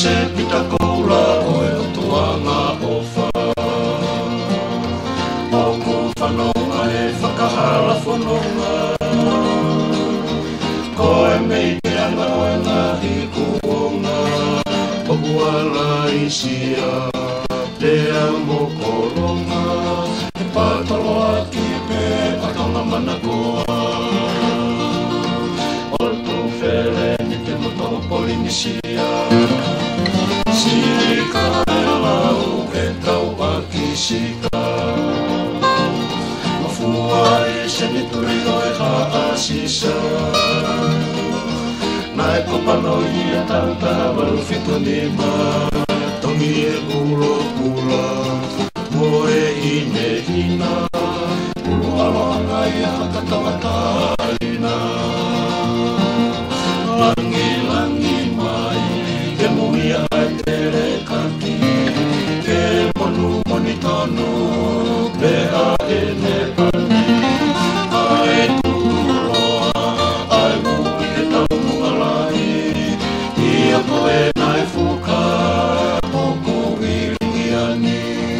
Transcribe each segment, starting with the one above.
se pita koula oe o tuanga o wha. O ku whanonga e whakahala whanonga. Ko e mei te ana o e ngahi kuonga. Poku ala isia te amo koronga. E patolo aki pe patonga manakoa. O tu where ni te moto Polinisia. Sika e lau e tau aki sika. Mafua e se ni turi o e haasisa. Na e kopano i a tanta walu fitu nima. Tongi e ulo pula, mo e hine hina. Ulu aloanga i a katawa taina. Langi langi mai, ke muia ai tere kaki. Ke monu moni tonu, pea e ne pani. Ai turoa, ai mui e tau mualai. Ia koe nai fuka, poku iringi ani.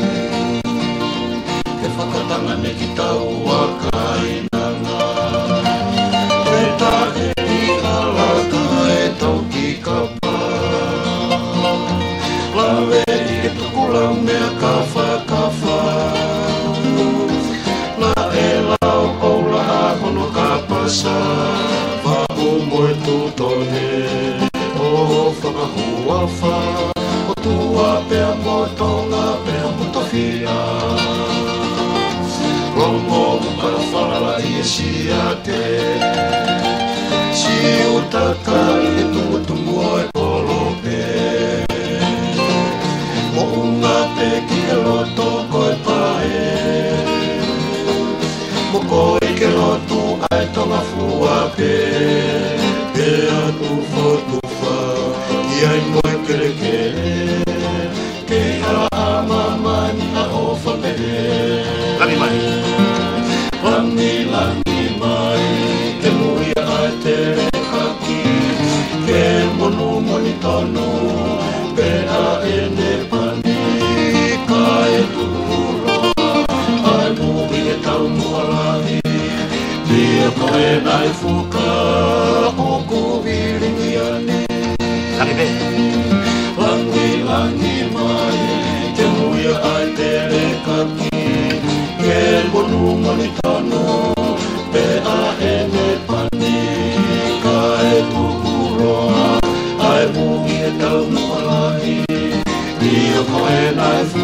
Ke whakatanga ne ki tau a kainanga. E tahe i alaka e tau ki kapa. Lawe i ke tukula mea kafa kafa. La e lau koula a hono kapasa. Wahu moe tutone. O whakahuafa. O tua pea motonga pea motofia. Rongo muka whalala i e siate. Si utaka i e tumutumu o e kolope. Mo unga pe ki e loto koe pae. Mo koe ke lotu ai tonga fua pe. Pea tufa tufa i ai moe kere kere. Ke hala ama mani a ofa pehe. Langi mai. Langi langi mai. Ke muia ai tere kaki. Ke monu moni tonu. Pea e ne pani. Ka e turoa. Ai mui e tau mualahi. Pia koe nai fuka. Oku iringi ani. Langi pe. Langi langi mai. Ke muia ai tere kaki. Ke monu moni tonu. Pea e ne pani. Ka e turoa. Ai mui e tau mualahi. Pia koe nai fuka.